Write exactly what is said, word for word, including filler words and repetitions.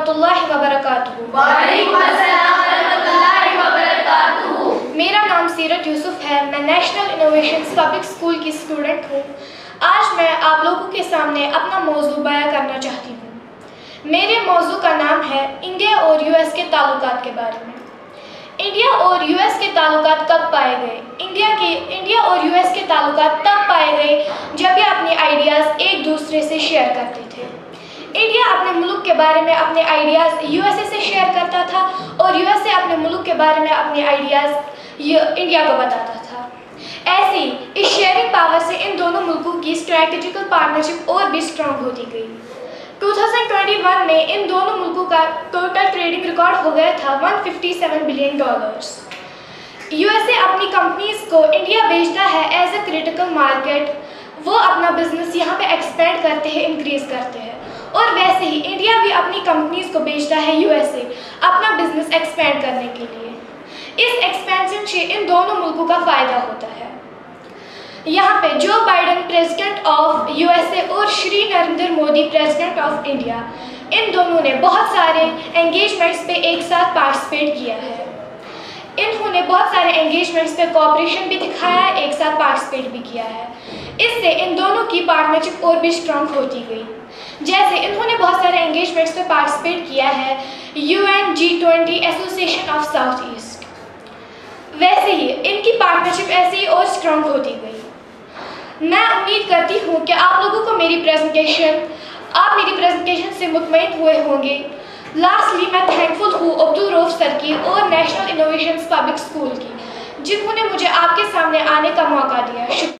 रहमतुल्लाहि व बरकातुहू। वालेकुम अस्सलाम व रहमतुल्लाहि व बरकातुहू। मेरा नाम सीरत यूसुफ है। मैं नेशनल इनोवेशंस पब्लिक स्कूल की स्टूडेंट हूँ। आज मैं आप लोगों के सामने अपना मौजू बयां करना चाहती हूँ। मेरे मौजू का नाम है इंडिया और यूएस के ताल्लुकात के बारे में। इंडिया और यूएस के ताल्लुकात कब पाए गए? इंडिया के इंडिया और यूएस के ताल्लुकात तब पाए गए जब ये अपने आइडियाज़ एक दूसरे से शेयर करते थे। इंडिया अपने मुल्क के बारे में अपने आइडियाज़ यूएसए से शेयर करता था और यूएसए अपने मुल्क के बारे में अपने आइडियाज़ इंडिया को बताता था। ऐसे ही इस शेयरिंग पावर से इन दोनों मुल्कों की स्ट्रैटेजिकल पार्टनरशिप और भी स्ट्रॉन्ग होती गई। दो हज़ार इक्कीस में इन दोनों मुल्कों का टोटल ट्रेडिंग रिकॉर्ड हो गया था एक सौ सत्तावन बिलियन डॉलर्स। यूएसए अपनी कंपनीज को इंडिया भेजता है एज अ क्रिटिकल मार्केट। वो अपना बिजनेस यहाँ पे एक्सपेंड करते हैं, इंक्रीज करते हैं। और वैसे ही इंडिया भी अपनी कंपनीज को भेजता है यूएसए अपना बिजनेस एक्सपेंड करने के लिए। इस एक्सपेंशन से इन दोनों मुल्कों का फ़ायदा होता है। यहाँ पे Joe Biden president of USA और Shri Narendra Modi president of India, इन दोनों ने बहुत सारे एंगेजमेंट्स पे एक साथ पार्टिसिपेट किया है। इन्होंने बहुत सारे एंगेजमेंट्स पे कोऑपरेशन भी दिखाया है, एक साथ पार्टिसिपेट भी किया है। इससे इन दोनों की पार्टनरशिप और भी स्ट्रॉन्ग होती गई। जैसे इन्होंने बहुत सारे एंगेजमेंट्स पे पार्टिसिपेट किया है UN G twenty association of south east, वैसे ही इनकी पार्टनरशिप ऐसे ही और स्ट्रॉन्ग होती गई। मैं उम्मीद करती हूँ कि आप लोगों को मेरी प्रेजेंटेशन आप मेरी प्रेजेंटेशन से मुतमईन हुए होंगे। लास्टली मैं थैंकफुल हूँ अब्दुल रऊफ सर की और नेशनल इनोवेशंस पब्लिक स्कूल की, जिन्होंने मुझे आपके सामने आने का मौका दिया।